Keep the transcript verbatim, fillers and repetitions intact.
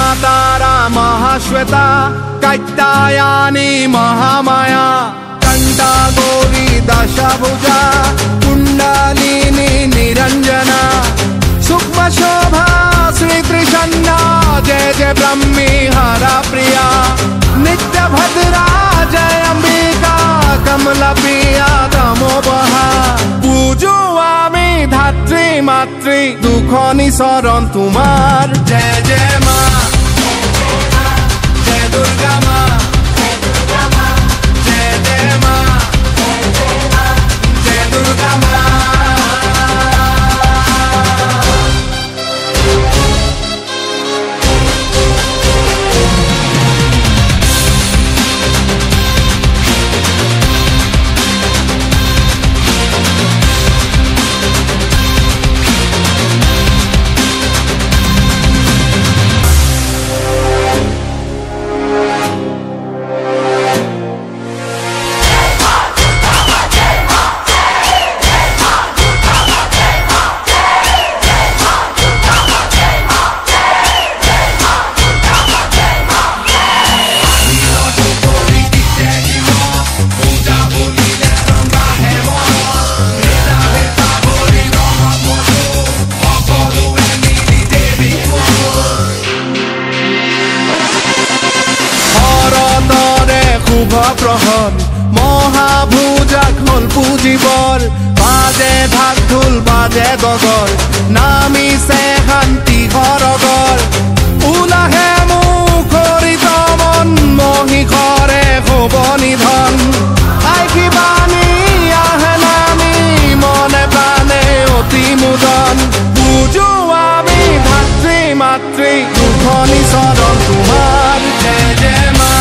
तारा महाश्वेता कात्यायनी महामाया कंटा गौरी दशभुजा कुंडलिनी निरंजना सूक्ष्म शोभा श्री त्रिशन्ना जय जय ब्रह्मी हरा प्रिया नित्य भद्रा जय अंबिका कमल प्रिया तमोबहा पूजो आमी धात्री मातृ दुखनी शरण तुमार जय जय माँ जय दुर्गा माँ जय जय माँ जय दुर्गा माँ प्रहर महाभुजाक हल पुजिबर बाजे ढाक ढोल बाजे गगर नामिसे शांति हरगर उलाहे मुखरित मन महिषरे हब निधन आइखी बाणी आহে नामी मने प्राणे अति मुदन पूजो आमी धात्री मातृ दुखनी शरण तुमार जय जय मा